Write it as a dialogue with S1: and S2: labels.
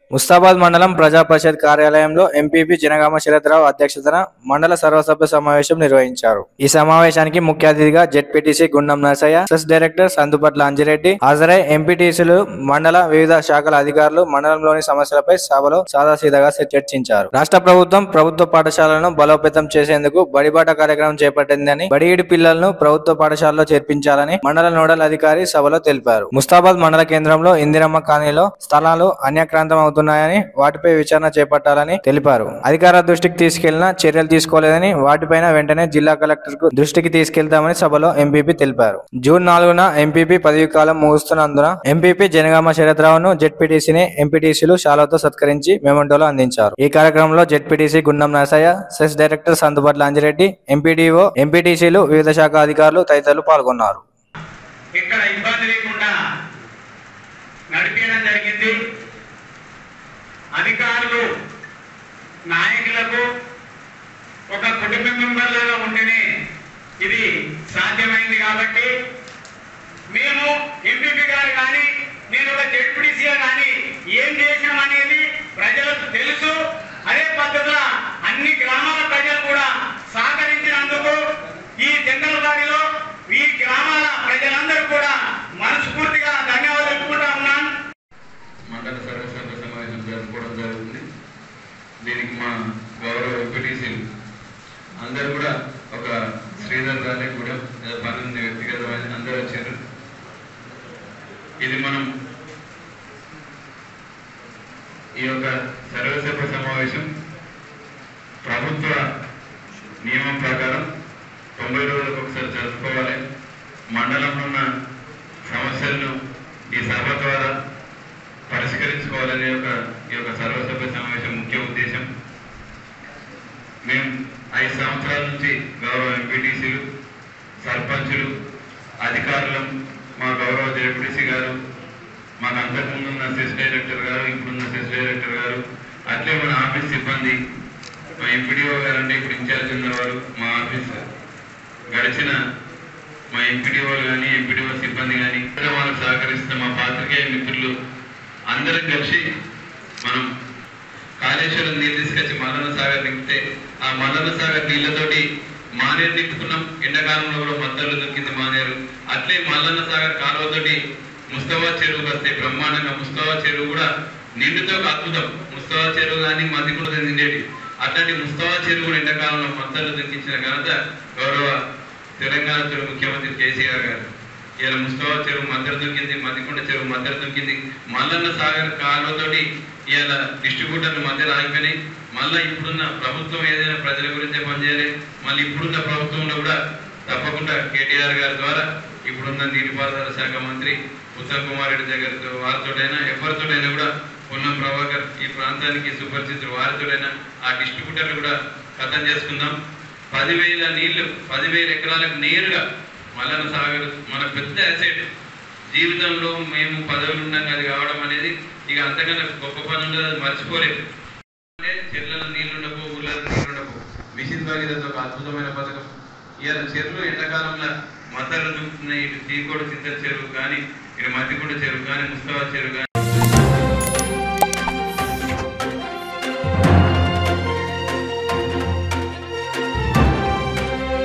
S1: ముస్తాబాద్ మండలం ప్రజా పరిషత్ కార్యాలయంలో ఎంపీపీ జనగామ శరత్రావు అధ్యక్షతన మండల సర్వసభ్య సమావేశం నిర్వహించారు. ఈ సమావేశానికి ముఖ్య అతిథిగా ZPTC Gundam Narasaiah, CESS director Sandupatla Anjireddy హాజరై ఎంపీటీసీలు, మండల వివిధ శాఖల అధికారులు మండలంలోని సమస్యలపై సభలో సాదాసీదాగా చర్చించారు. రాష్ట్ర ప్రభుత్వం ప్రభుత్వ పాఠశాలను బలోపేతం చేసేందుకు బడిబాట కార్యక్రమం చేపట్టిందని, బడిఈడి పిల్లలను ప్రభుత్వ పాఠశాలలో చేర్పించాలని మండల నోడల్ అధికారి సభలో తెలిపారు. ముస్తాబాద్ మండల కేంద్రంలో ఇందిరమ్మ కాలనీలో స్థలాలు అన్యాక్రాంతం అవుతున్నాయని, వాటిపై విచారణ చేపట్టాలని తెలిపారు. అధికారుల దృష్టికి తీసుకెళ్లినా చర్యలు తీసుకోలేదని, వాటిపైన వెంటనే జిల్లా కలెక్టర్ కు దృష్టికి తీసుకెళ్తామని సభలో ఎంపీపీ తెలిపారు. జూన్ 4న ఎంపీపీ పదవీ కాలం ముగుస్తున్నందున ఎంపీపీ జనగామ శరత్రావును జెడ్పీటీసీని ఎంపీటీసీలు శాలువాతో సత్కరించి మెమంటోలో అందించారు. ఈ కార్యక్రమంలో ZPTC Gundam Narasaiah, CESS director Sandupatla Anjireddy, MPDO, ఎంపీటీసీలు, వివిధ శాఖ అధికారులు తదితరులు పాల్గొన్నారు.
S2: ఇక్కడ ఇబ్బంది లేకుండా నడిపించడం జరిగింది. అధికారులు నాయకులకు ఒక కుటుంబ మెంబర్లుగా ఉంటేనే ఇది సాధ్యమైంది. కాబట్టి మేము ఎంపీపీ గారు కానీ, నేను ఒక జెడ్పీటీసీగా కానీ ఏం చేసినాం అనేది ప్రజలకు తెలుసు. అదే పద్ధతిలో అన్ని గ్రామాల ప్రజలు కూడా సహకరించినందుకు ఈ జనరల్ గారిలో ఈ గ్రామాల ప్రజలందరూ కూడా మనస్ఫూర్తిగా ధన్యవాదాలు తెలుపుకుంటా ఉన్నాను.
S3: మండల సర్వసభ్య సమావేశం జరుపుకోవడం జరుగుతుంది. దీనికి మా గౌరవ ఎంపీటీసీలు అందరూ కూడా, ఒక శ్రీధర్ గారికి కూడా పనుంది వ్యక్తిగతమైన అందరూ వచ్చారు. ఇది మనం ఈ యొక్క సర్వసభ్య సమావేశం ప్రభుత్వ నియమం ప్రకారం 90 రోజులకు ఒకసారి జరుపుకోవాలి. మండలంలో ఉన్న సమస్యలను ఈ సభ ద్వారా పరిష్కరించుకోవాలనే ఈ యొక్క సర్వసభ్య సమావేశం ముఖ్య ఉద్దేశం. మేము 5 సంవత్సరాల నుంచి గౌరవ ఎంపీటీసీలు, సర్పంచులు, అధికారులం, మా గౌరవ జెడ్పీటీసీ గారు, మాకు అంతకుముందున్న సెస్ డైరెక్టర్ గారు, ఇప్పుడున్న సెస్ డైరెక్టర్ గారు, అట్లే మన ఆఫీస్ సిబ్బంది, మా ఎంపీడీఓ గారు అంటే ఇప్పుడు ఇన్ఛార్జ్ ఉన్నవారు, మా ఆఫీస్ గడిచిన మా ఎంపీడీఓలు కానీ, ఎంపీడీఓ సిబ్బంది కానీ, వాళ్ళకు సహకరిస్తున్న మా పాత్రికేయ మిత్రులు అందరం కలిసి మనం కాళేశ్వరం నీళ్ళు తీసుకొచ్చి మల్లన్న సాగర్ నింపితే, ఆ మల్లన్న సాగర్ నీళ్లతోటి మానేరు నింపుకున్నాం. ఎండాకాలంలో కూడా మద్దలు దొరికింది మానేరు. అట్లే మల్లన్న సాగర్ కాలువతోటి ముస్తఫా చెరువుకి వస్తే బ్రహ్మాండంగా ముస్తఫా చెరువు కూడా నిండుతో ఒక అద్భుతం. ముస్తఫా చెరువు కానీ మధ్య కూడా నిండేది. అట్లాంటి ముస్తఫా చెరువు కూడా ఎండాకాలంలో మద్దలు దొరికించిన ఘనత గౌరవ తెలంగాణ తొలి ముఖ్యమంత్రి కేసీఆర్ గారు. ఇలా ముస్తఫా చెరువు మద్దరు దొరికింది, మధ్యకొండ చెరువు మద్దరు దొరికింది. మల్లన్న సాగర్ కాలువతోటి ఇలా డిస్ట్రిబ్యూటర్లు మధ్యలో ఆగిపోయినాయి. మళ్ళీ ఇప్పుడున్న ప్రభుత్వం ఏదైనా ప్రజల గురించే పనిచేయాలి. మళ్ళీ ఇప్పుడున్న ప్రభుత్వంలో కూడా తప్పకుండా కేటీఆర్ గారి ద్వారా ఇప్పుడున్న నీటిపారుదల శాఖ మంత్రి ఉత్తమ్ కుమార్ రెడ్డి దగ్గరతో వారితోటైనా ఎవరితోటైనా కూడా పొన్నం ప్రభాకర్ ఈ ప్రాంతానికి సుపరిచితులు, వారితోటైనా ఆ డిస్ట్రిబ్యూటర్లు కూడా ఖతం చేసుకుందాం. 10,000 నీళ్లు 10,000 ఎకరాలకు నేరుగా మల్లన్న సాగర్ మన పెద్ద అసెట్. జీవితంలో మేము పదవులు ఉన్నాం అది కావడం అనేది ఇక అంతకన్నా గొప్ప పని ఉండదు, అది మర్చిపోలేదు. అంటే చెర్లలో నీళ్లు ఉండపో, ఊళ్ళలో నీళ్లు ఉండపో, మిషన్ భగీరథ ఒక అద్భుతమైన పథకం. ఇవాళ చెరువులు ఎండాకాలంలో మద్దలు దూకుతున్నాయి. ఇటు తీకోడు చింతల చెరువు కానీ, ఇటు మధ్యకొండ చెరువు కానీ, ముస్తఫా చెరువు కానీ.